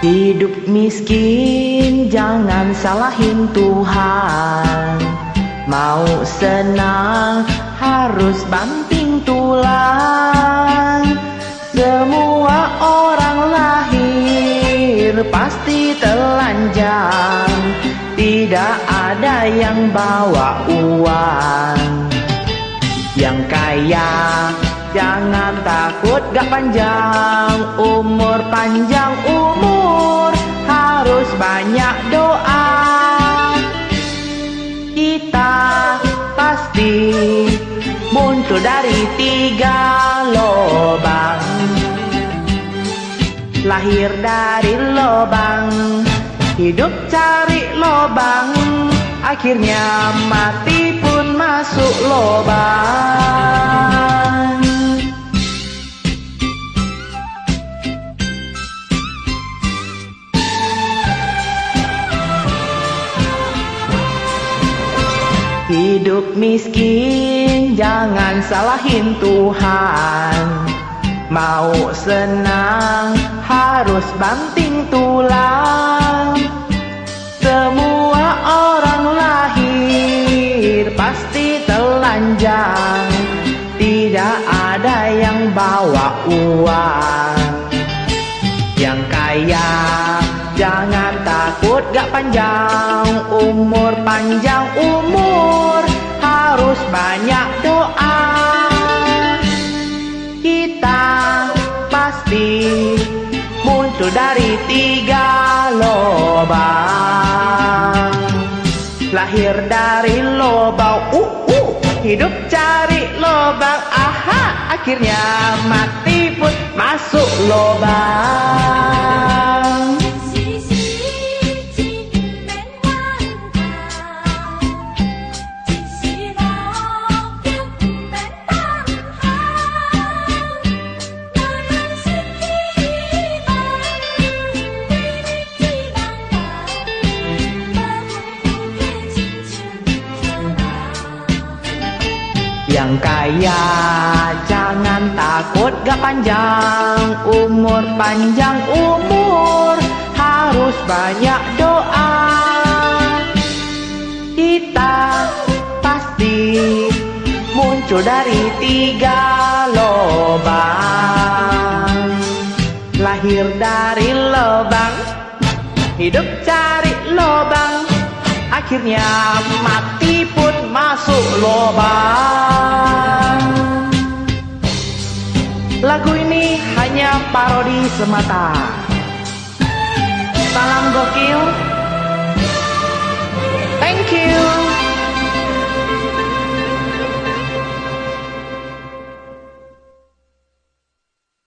Hidup miskin jangan salahin Tuhan. Mau senang harus banting tulang. Semua orang lahir pasti telanjang. Tidak ada yang bawa uang. Yang kaya jangan takut gak panjang umur. Panjang umur harus banyak doa. Kita pasti muncul dari 3 lubang. Lahir dari lubang, hidup cari lubang, akhirnya mati pun masuk lubang. Hidup miskin jangan salahin Tuhan. Mau senang harus banting tulang. Semua orang lahir pasti telanjang. Tidak ada yang bawa uang. Yang kaya jangan takut gak panjang umur. Panjang umur harus banyak doa. Kita pasti muncul dari 3 lubang. Lahir dari lubang, hidup cari lubang, aha, akhirnya mati pun masuk lubang. Yang kaya jangan takut gak panjang umur. Panjang umur harus banyak doa. Kita pasti muncul dari 3 lubang. Lahir dari lubang, hidup cari lubang, akhirnya mati pun masuk lubang. Lagu ini hanya parodi semata. Salam gokil. Thank you.